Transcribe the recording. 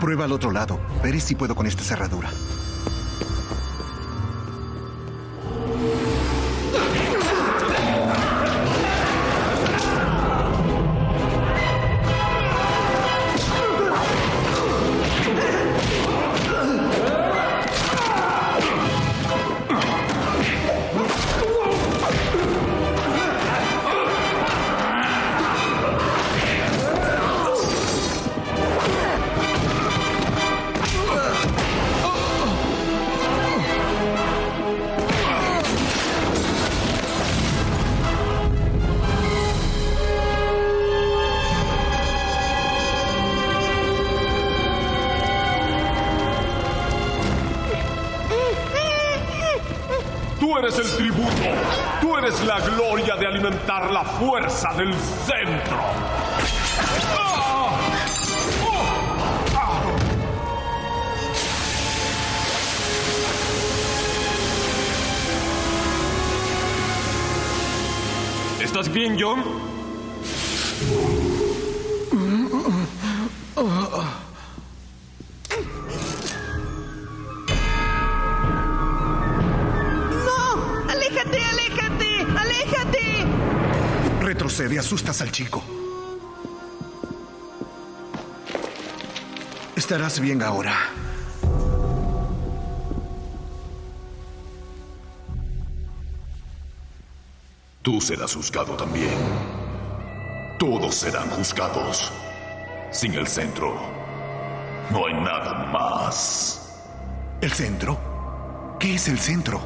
Prueba al otro lado. Veré si puedo con esta cerradura. Tú eres el tributo. Tú eres la gloria de alimentar la fuerza del centro. ¿Estás bien, John? Retrocede, asustas al chico. Estarás bien ahora. Tú serás juzgado también. Todos serán juzgados. Sin el centro, no hay nada más. ¿El centro? ¿Qué es el centro?